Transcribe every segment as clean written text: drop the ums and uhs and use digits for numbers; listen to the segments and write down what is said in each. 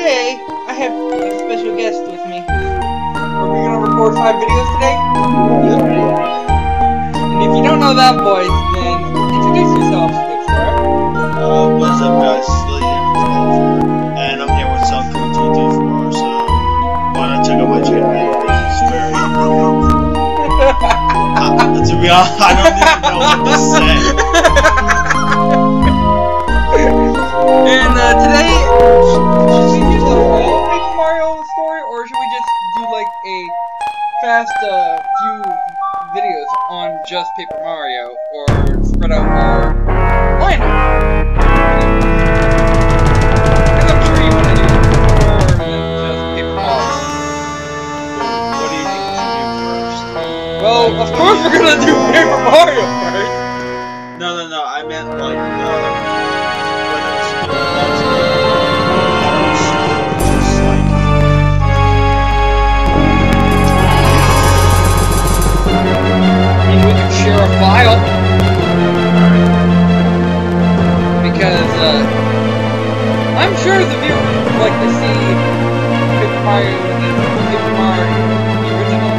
today I have a special guest with me. Are we gonna record 5 videos today? Yep. And if you don't know that voice, then introduce yourself, good sir. What's up, guys? It's Lillian and I'm here with some content for so why not check out my channel? It's very to be honest, I don't even know what to say. And today, should we do the whole Paper Mario story, or should we just do like a fast few videos on just Paper Mario, or spread out our lineup? Because I'm sure you want to do more than just Paper Mario. What do you think we should do first? Well, of course we're gonna do Paper Mario first. No, I meant like share a file because I'm sure the viewers would like to see Paper Mario and Paper Mario the original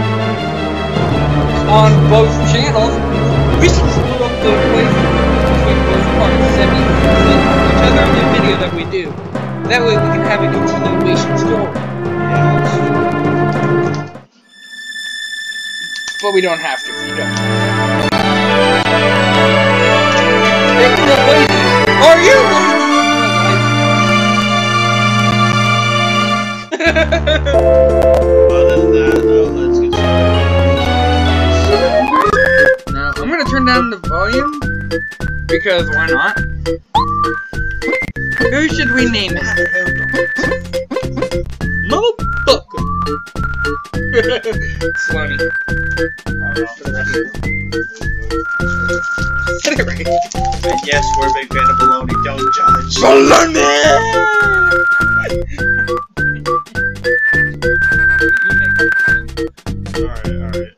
on both channels. We should split up the places between both parts, send each other the video that we do. That way we can have a continuation story. But we don't have to if you don't. Are you? Other than that, let's get started. Now, I'm gonna turn down the volume, because why not? Who should we name it? Motherfucker! Slimy. Get it right. And yes, we're a big fan of baloney, don't judge. Baloney! Alright.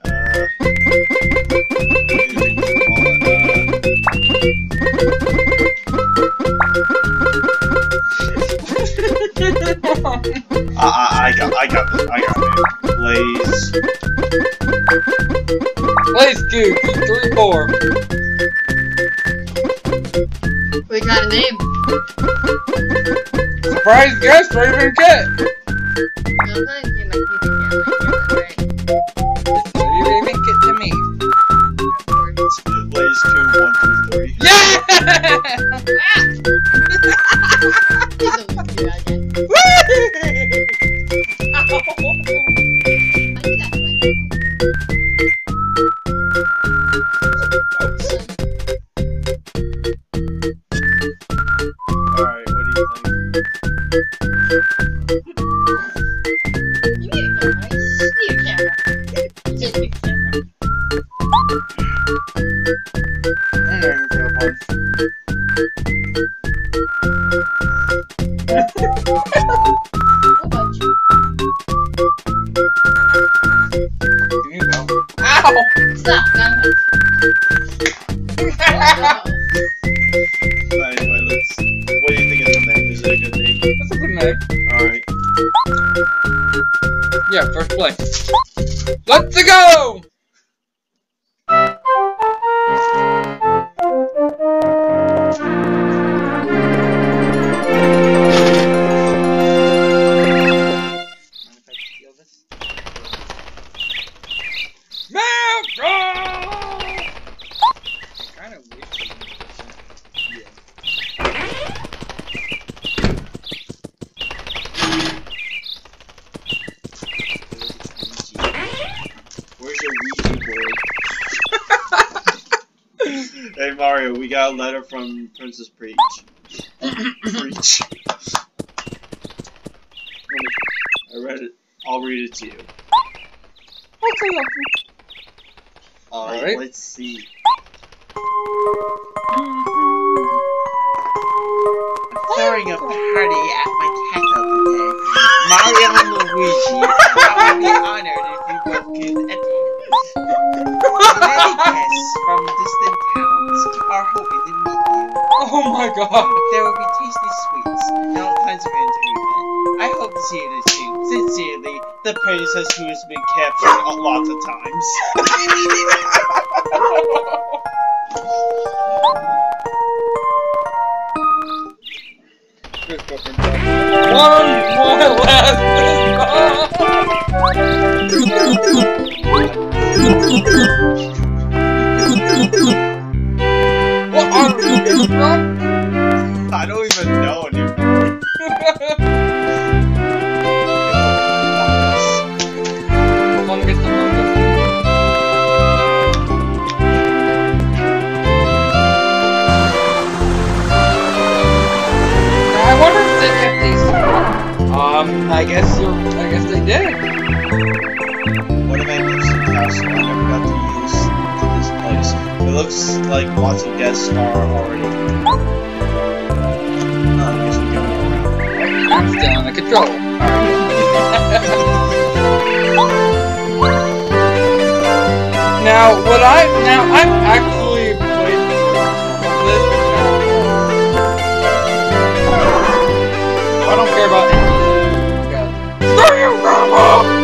I got it. Blaze. Blaze 2, 3, 4. We got a name. Surprise guest, Raven Kit. No, I'm gonna give my people right. Raven Kit to me. Blaze 2, 1, 2, 3. Yeah! Alright, what do you think? You need a camera. You need a camera. You just need a camera. I'm waiting for the one. What about you? You go. Ow! Stop. Anyway, what do you think of the name? Is it a good name? That's a good name. Alright. Yeah, first place. Let's go! Hey Mario, we got a letter from Princess Peach. Peach. I read it. I'll read it to you. Alright. Let's see. Throwing a party at my castle today. Mario and Luigi, I would be honored if you both could attend. Many guests from distant towns are hoping to meet you. Oh my god! There will be tasty sweets and all kinds of entertainment. I hope Sincerely, the princess who has been captured lots of times. One more last. What are we from? I don't even know anymore. Longest among us. I wonder if they kept these. I guess they did. What a magnificent castle I never got to use to this place. It looks like lots of guests are already. I guess we can go around. I'm still on the controller. Now, I've actually played this. I don't care about any. Screw you, Grandma!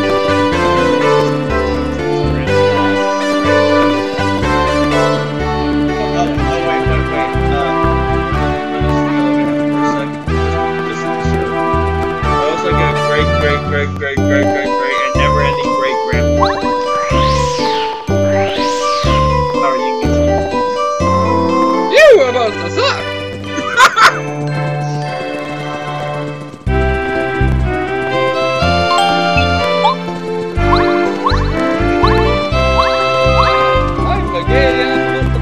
Great, and never ending great grandpa. How are you getting? You about to suck! I'm a gay ass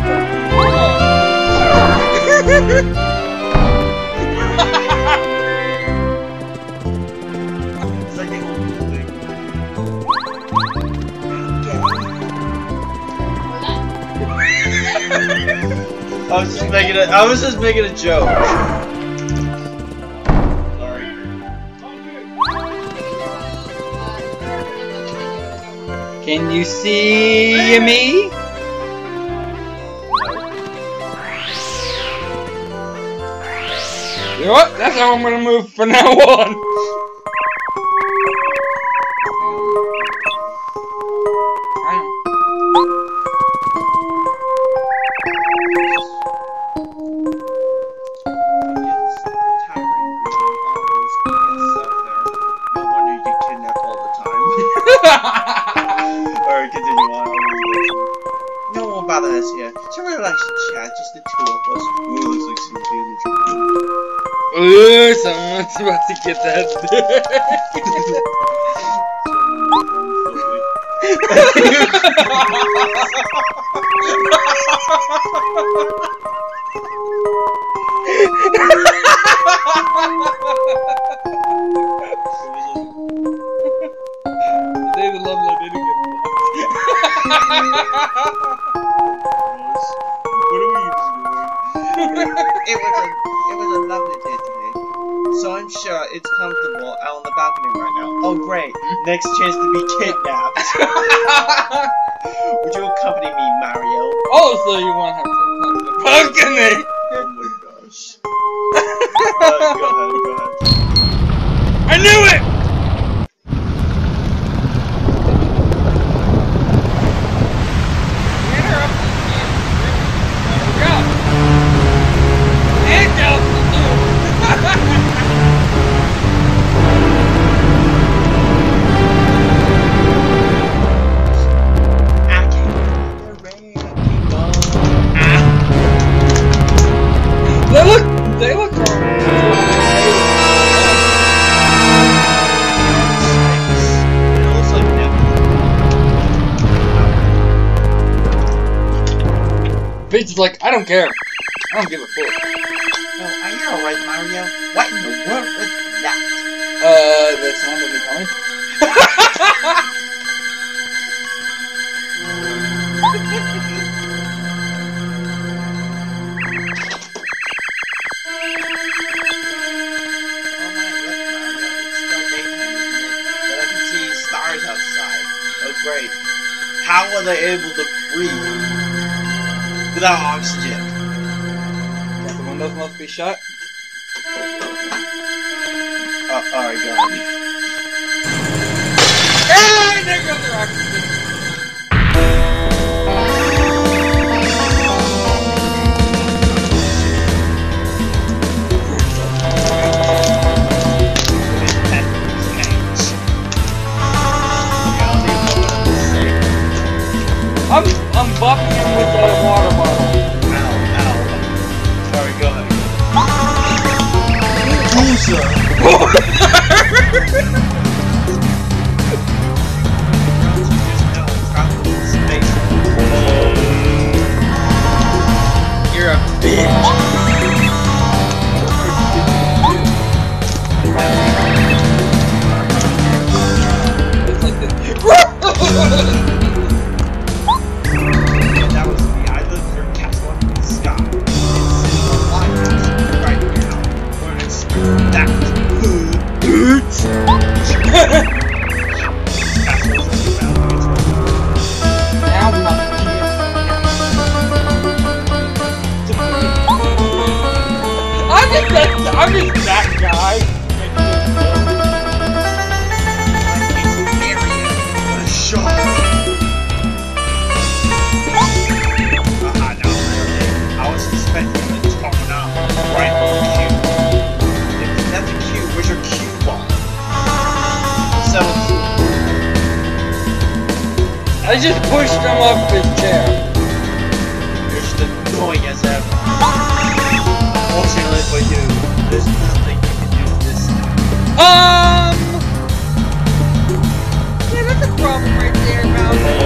motherfucker. It's like the old thing. I was just making a joke. Sorry. Can you see me? You know what? That's how I'm gonna move from now on. Alright, continue on. No one bother us here. So relax and chat, just the two of us. Ooh, looks like some feeling. Ooh, someone's about to get that David Lovelock didn't get What are we doing? It was a lovely day today. So I'm sure it's comfortable out on the balcony right now. Oh great, next chance to be kidnapped. Would you accompany me, Mario? Oh, so you want her to come to the balcony? Oh my gosh. Go ahead. I knew it! They look wrong. Peach is like, I don't care. I don't give a fuck. Oh, are you alright, Mario? What in the world was that? The sound of me coming. Great. How are they able to breathe without oxygen? The windows must be shut. Alright, go on. popping him with a water bottle. Ow. Sorry, go ahead. Loser! You're a bitch. It's like this. That was me. I lived for castle up in the sky. It's sitting on my castle right now. When it's that Now I'm just that guy. Shot. I was suspecting that it's coming out right on the cue. If that's a cue, where's your cue ball? I just pushed him off his chair. You're just annoying as ever. Fortunately for you, there's nothing you can do this time. Yeah, that's a problem right there, Mouse.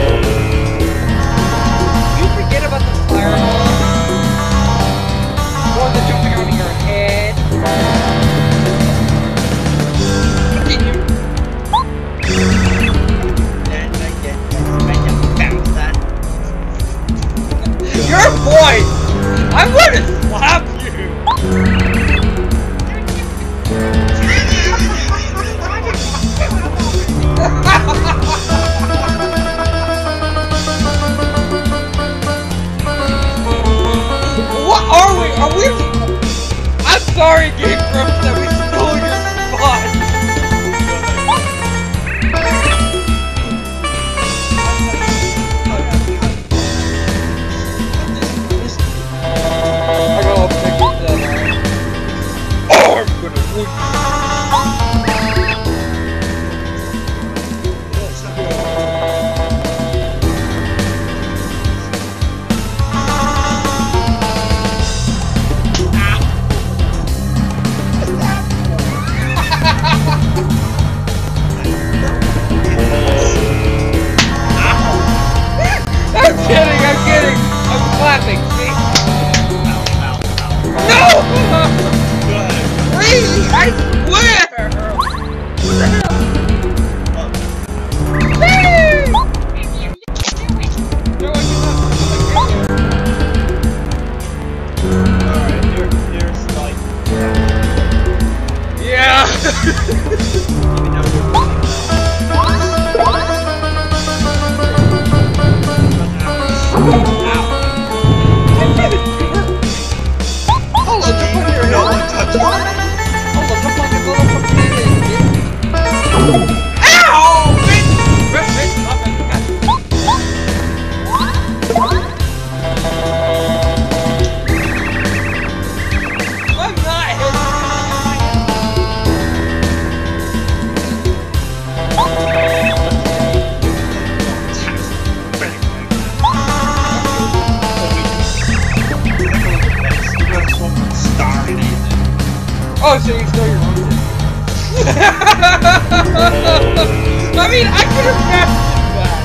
You forget about the fireball. Or the jumping out of your head. Continue. And I get that. Your voice! I'm gonna slap you! What are we? Are we? I'm sorry, Game Grumps, that we stole your spot. I gotta fix that. Oh, I'm gonna win. I'm kidding. I'm clapping, see? No! Go ahead. Please, I swear! What the hell? Please! No, I Alright, here's like... Yeah! Even though you're running Hold on, jump on your head. no one touched me. Hold on, jump on your little fucking head. Ow! Bitch! Bitch, stop it. I'm not hitting Oh, so you stole your own shit. I mean, I could have mastered that.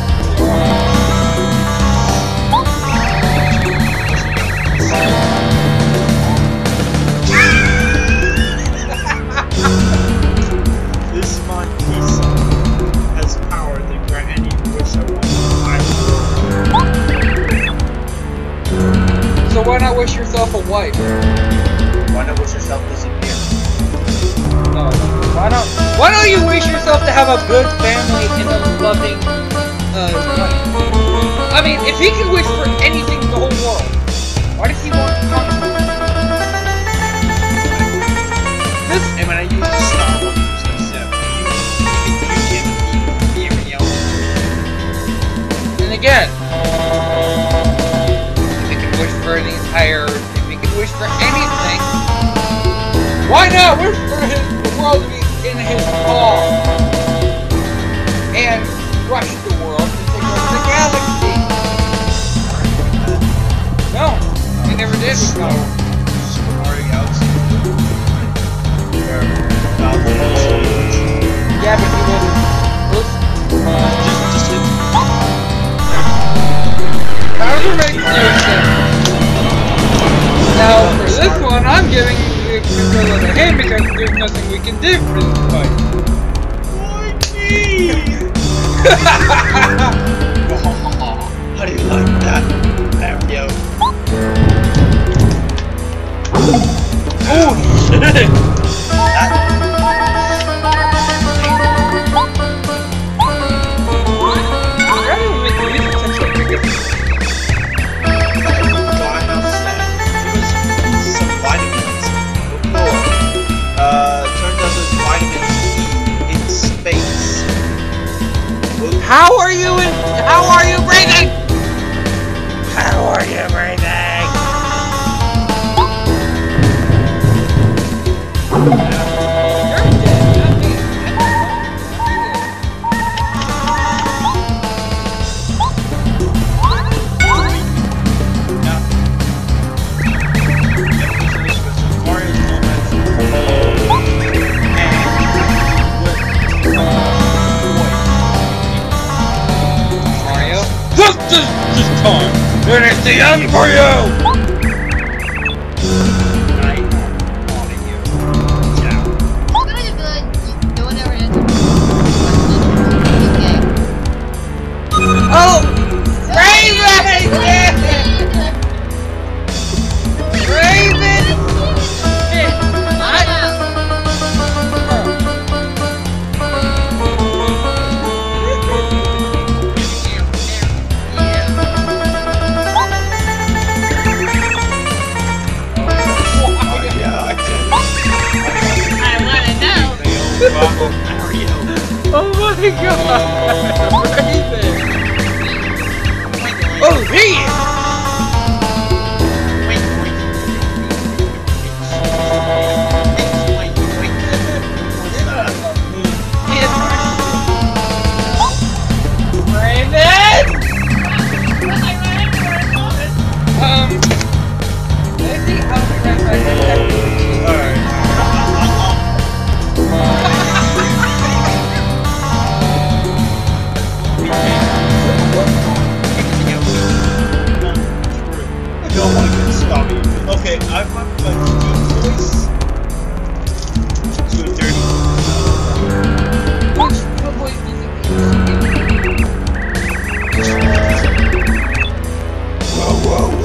This piece has power to grant any wish I want. So why not wish yourself a wife? Why not wish yourself disappear? No. Why don't you wish yourself to have a good family and a loving wife? I mean, if he can wish for anything in the whole world, why does he want conquer? This And when I use the Star Wars, I said, you can be real. and again, if he can wish for the entire, if he can wish for anything, why not wish for the world to be in his palm and crush the world and take over the galaxy? hit me, Kyle. Super Mario Galaxy 2. Where Bowser was... Yeah, but he wasn't. Just hit me. Bowser makes no sense. Now, for this one, I'm giving the controller to him because there's nothing we can do for this fight. Why me? How do you like that, Mario? Oh shit! How are you breathing? How are you breathing? You're dead, not me. This time, it is the end for you! Oh! Raven! Raven! Oh my god! Raven! Oh, he is! Raven! Maybe I'll be right back. No one can stop me. Okay, I've left my deep voice to a dirty What voice do you think? Well.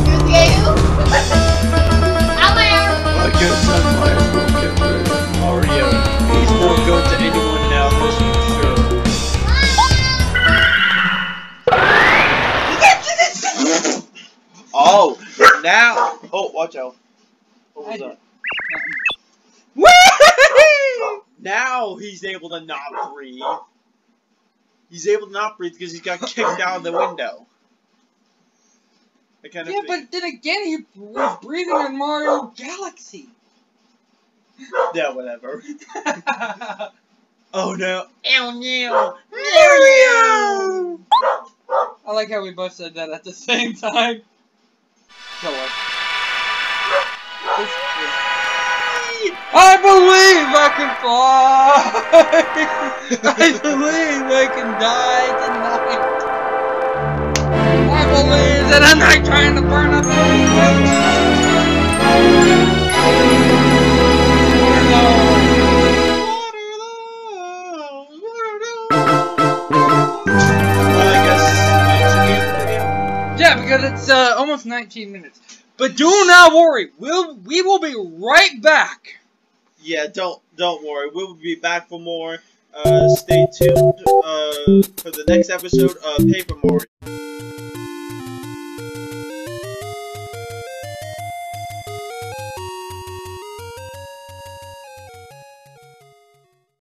I guess I might as well get rid of Mario. He's no good to anyone now, that's for sure. Oh, now! Oh, watch out. What was that? Now he's able to not breathe. He's able to not breathe because he got kicked out of the window. Yeah, but then again, he was breathing in Mario Galaxy. Yeah, whatever. Oh no. I like how we both said that at the same time. So what? I believe I can fly! I believe I can die tonight! I believe that I'm not trying to burn up Yeah, because it's almost 19 minutes. But do not worry, we will be right back. Yeah, don't worry. We'll be back for more. Stay tuned for the next episode of Paper Mario.